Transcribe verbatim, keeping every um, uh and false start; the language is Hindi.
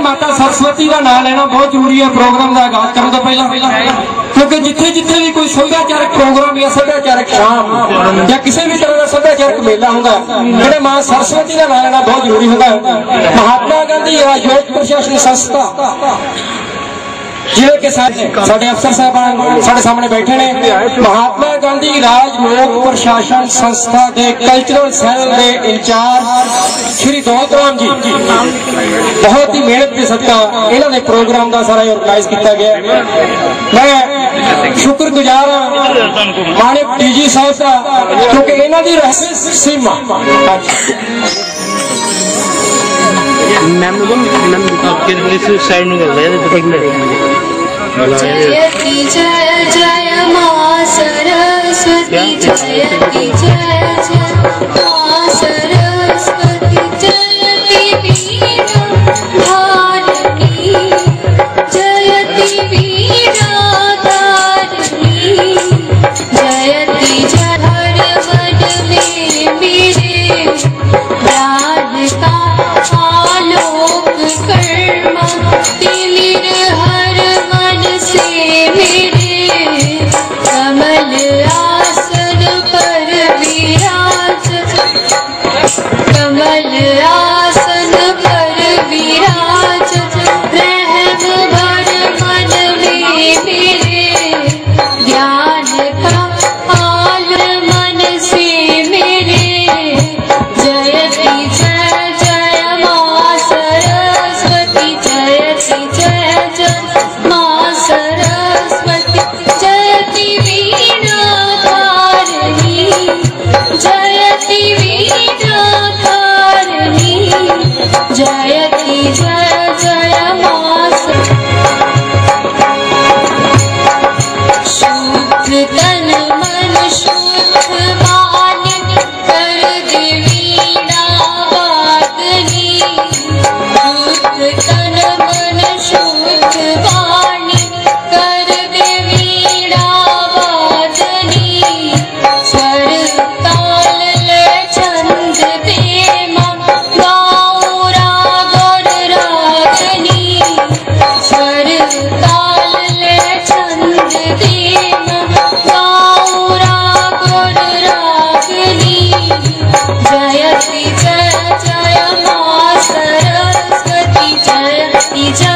माता सरस्वती का नाम लेना बहुत जरूरी है प्रोग्राम का आगाज करने तो पहला, क्योंकि जिथे जिथे भी कोई सभ्याचारक प्रोग्राम या सभ्याचारक शाम या किसी भी तरह का सभ्याचारक मेला होंगे मेरे मां सरस्वती का नाम लेना बहुत जरूरी होगा। महात्मा गांधी योग प्रशासन संस्था जिले के साथ साढ़े अफसर साहब साढ़े सामने बैठे ने। महात्मा गांधी राज लोक प्रशासन संस्था के कल्चरल सैल के इंचार्ज श्री दौलत राम जी बहुत ही मेहनत के सदका इन्होंने प्रोग्राम का सारा ऑर्गेनाइज किया गया। मैं शुक्रगुजार हाँ मानक डी जी साहब का, क्योंकि इन्हों की रहस्य सीमा मैम मैम साइड में जयति जय जय मां सरस्वती जयति जय जय मां सरस्वती जयति वीणा धारिणी जयति वीणा धारिणी जयति जय हर मन में मेरे प्राण का आलोक कर्मा तिमिर हर मन से मेरे कमल आसन पर विराज कमल आसन पर विराज रहम भर मन में मेरे ज्ञान का आल मन से मेरे जयति जय जय मां सरस्वती जयति जय जय मां सरस्वती जयति वीणा धारिणी जयति वीणा धारिणी जयति जय जय मां शुद्ध तन मन शुद्ध मान कर दे वीणा वादनी शुद्ध तन मन शुद्ध वाणी कर दे वीणा वादनी स्वर ताल ले छंद दे मां गाऊं राग और रागनी स्वर ताल ले छंद दे मां गाऊं राग और रागनी जयति जय जय मां सरस्वती जयति जय